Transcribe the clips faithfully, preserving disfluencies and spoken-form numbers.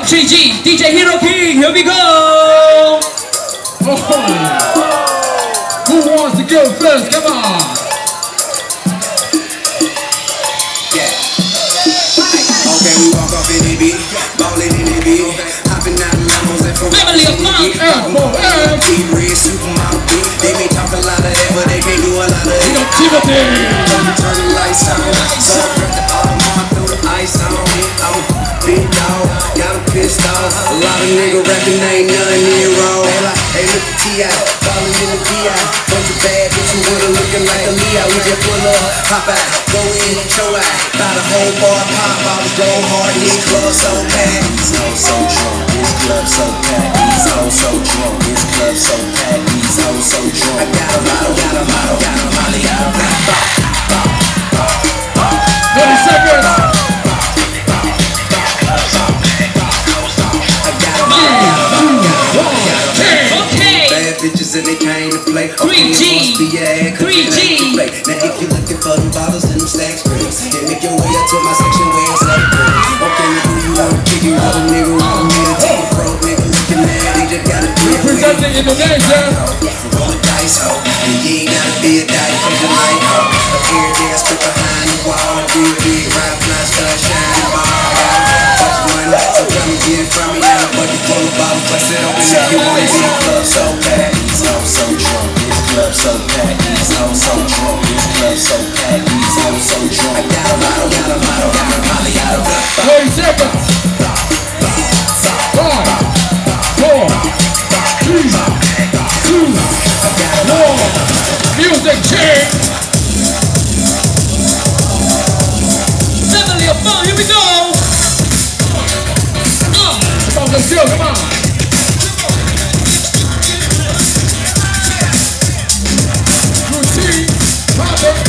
from three G, D J Hero King, here we go! Oh. Who wants to go first? Come on! Yeah. Okay, we walk off in the beat, ballin' in the beat, hopping out the Lambos and from Family of Funk! Team Red, Supermodel beat. They may talk a lot of that, but they can't do a lot of it. Timothy! Turn the lights on, so I got the Audemars, throw the ice on me. I'm a big dog, got them pissed off. A lot of niggas rapping, ain't nothing in wrong. They like, hey, look at T I, ballin' in the V I. Bunch of bad bitches with her looking like a Leo. We just pull up, hop out, go in, show out. Buy the whole bar, pop bottles, go hard. This club so packed, these hoes so drunk. This club so packed, these hoes so drunk. This club so packed, these hoes so drunk. I got a model, got a model, got a molly, got a rap. thirty seconds! Bitches and they came to play. three G, three G. Now if you're looking for them bottles and them stacks, bricks, then make your way up to my section where it's like bricks. Okay, who you want to kick it with a nigga want me to take a pro nigga looking at they just gotta do it. Representing Indonesia. Roll the dice, ho. And you ain't gotta be a dice, cause you like, ho. But every day I strip behind the wall and do a big ride, fly, start shining bar. Touch money, so come and get it from me. Now a bucket full of bottles, bust it open if you want to see the club so bad. These hoes so drunk, this club so packed. These hoes so drunk, this club so packed. These hoes so drunk. I got a model, got a model, got a molly, got a rap. thirty seconds! Five, four, three, two, one. Music change! Family of Funk, here we go! Uh. Come on, let's go, come on! Routine, pop it!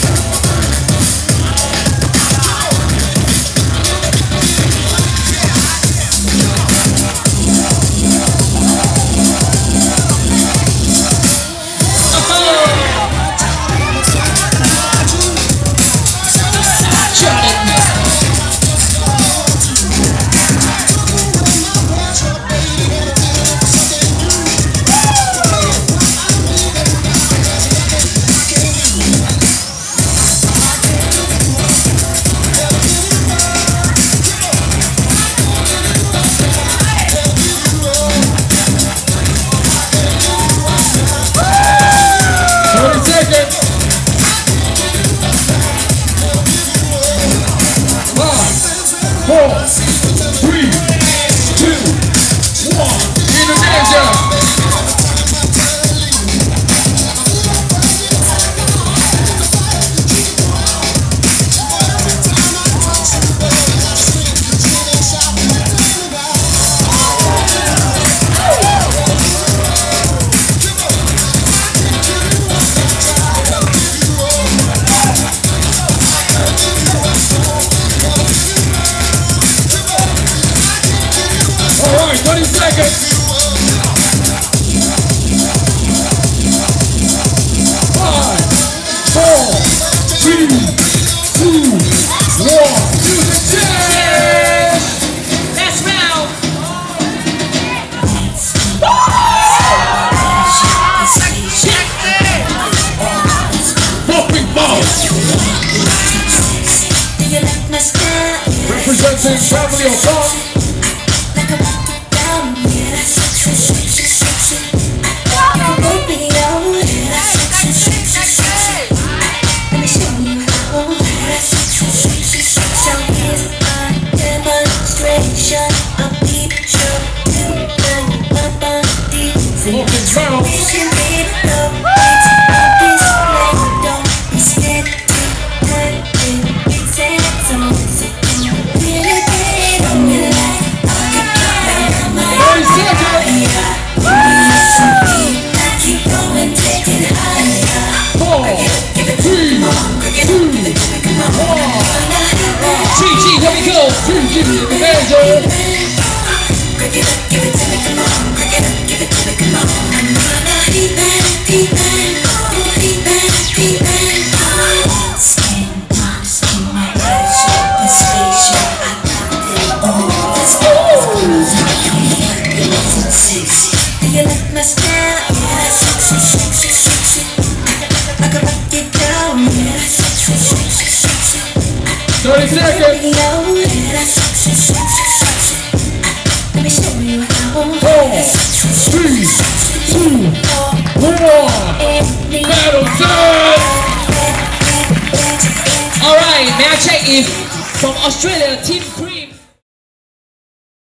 twenty seconds. Five, four, three, two, one. Music change. Last round. Bumping Boss. Representing Family of Funk. thirty seconds. Four, three, two, one. Battle time. Alright, may I check if from Australia, Team Green.